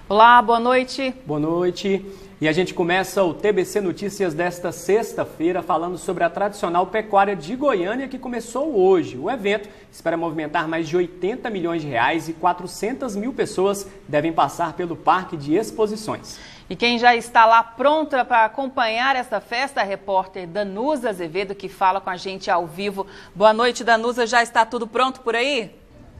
Olá, boa noite. Boa noite. E a gente começa o TBC Notícias desta sexta-feira falando sobre a tradicional pecuária de Goiânia que começou hoje. O evento espera movimentar mais de 80 milhões de reais e 400 mil pessoas devem passar pelo Parque de Exposições. E quem já está lá pronta para acompanhar essa festa é a repórter Danusa Azevedo, que fala com a gente ao vivo. Boa noite, Danusa. Já está tudo pronto por aí?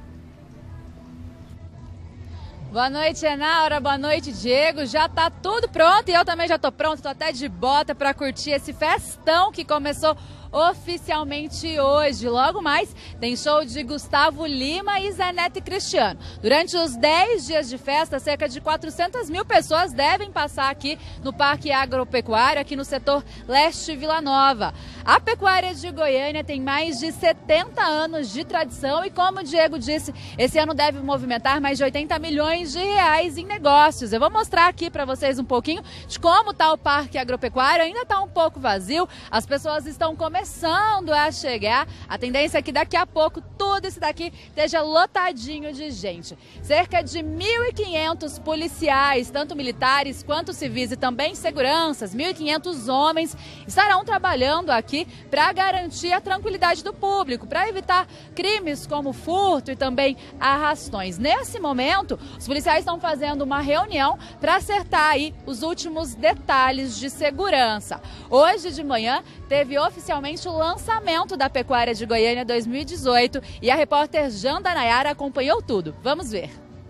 Boa noite, Enaura. Boa noite, Diego. Já tá tudo pronto e eu também já tô pronto. Tô até de bota para curtir esse festão que começou oficialmente hoje. Logo mais tem show de Gustavo Lima e Zé Neto e Cristiano. Durante os 10 dias de festa, cerca de 400 mil pessoas devem passar aqui no Parque Agropecuário, aqui no setor Leste Vila Nova. A pecuária de Goiânia tem mais de 70 anos de tradição e, como o Diego disse, esse ano deve movimentar mais de 80 milhões de reais em negócios. Eu vou mostrar aqui para vocês um pouquinho de como está o Parque Agropecuário. Ainda está um pouco vazio, as pessoas estão começando a chegar. A tendência é que daqui a pouco tudo isso daqui esteja lotadinho de gente. Cerca de 1.500 policiais, tanto militares quanto civis e também seguranças, 1.500 homens estarão trabalhando aqui para garantir a tranquilidade do público, para evitar crimes como furto e também arrastões. Nesse momento, os policiais estão fazendo uma reunião para acertar aí os últimos detalhes de segurança. Hoje de manhã teve oficialmente o lançamento da Pecuária de Goiânia 2018 e a repórter Janda Nayara acompanhou tudo. Vamos ver.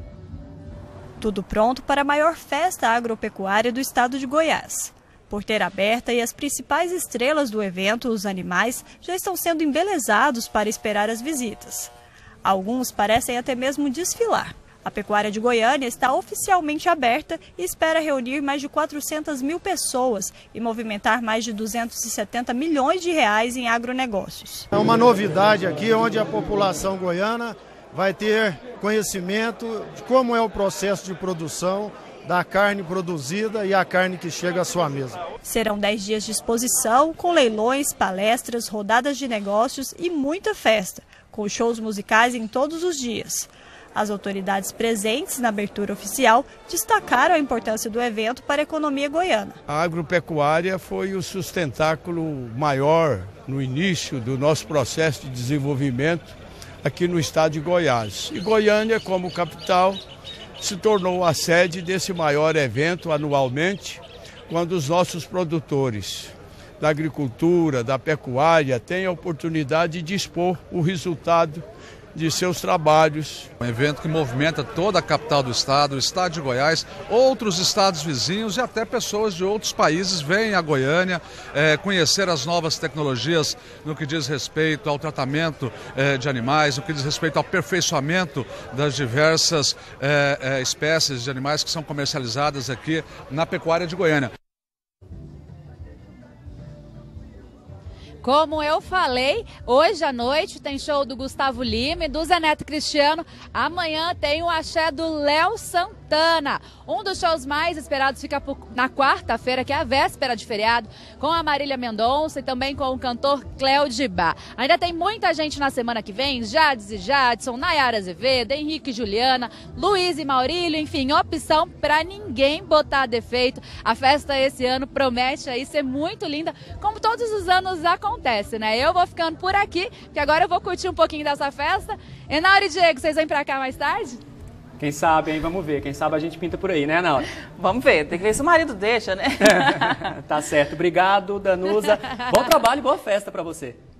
Tudo pronto para a maior festa agropecuária do estado de Goiás. Porteira aberta e as principais estrelas do evento, os animais, já estão sendo embelezados para esperar as visitas. Alguns parecem até mesmo desfilar. A pecuária de Goiânia está oficialmente aberta e espera reunir mais de 400 mil pessoas e movimentar mais de 270 milhões de reais em agronegócios. É uma novidade aqui onde a população goiana vai ter conhecimento de como é o processo de produção da carne produzida e a carne que chega à sua mesa. Serão 10 dias de exposição, com leilões, palestras, rodadas de negócios e muita festa, com shows musicais em todos os dias. As autoridades presentes na abertura oficial destacaram a importância do evento para a economia goiana. A agropecuária foi o sustentáculo maior no início do nosso processo de desenvolvimento aqui no estado de Goiás. E Goiânia, como capital, se tornou a sede desse maior evento anualmente, quando os nossos produtores da agricultura, da pecuária, têm a oportunidade de expor o resultado de seus trabalhos. Um evento que movimenta toda a capital do estado, o estado de Goiás, outros estados vizinhos e até pessoas de outros países vêm a Goiânia conhecer as novas tecnologias no que diz respeito ao tratamento de animais, no que diz respeito ao aperfeiçoamento das diversas espécies de animais que são comercializadas aqui na pecuária de Goiânia. Como eu falei, hoje à noite tem show do Gustavo Lima e do Zé Neto Cristiano. Amanhã tem o axé do Léo Santana. Um dos shows mais esperados fica na quarta-feira, que é a véspera de feriado, com a Marília Mendonça e também com o cantor Cléo Bá. Ainda tem muita gente na semana que vem, Jades e Jadson, Nayara Azevedo, Henrique e Juliana, Luiz e Maurílio, enfim, opção para ninguém botar defeito. A festa esse ano promete aí ser muito linda, como todos os anos acontece, né? Eu vou ficando por aqui, que agora eu vou curtir um pouquinho dessa festa. Enaura e Diego, vocês vêm pra cá mais tarde? Quem sabe, hein? Vamos ver. Quem sabe a gente pinta por aí, né, Enaura? Vamos ver, tem que ver se o marido deixa, né? Tá certo. Obrigado, Danusa. Bom trabalho e boa festa pra você.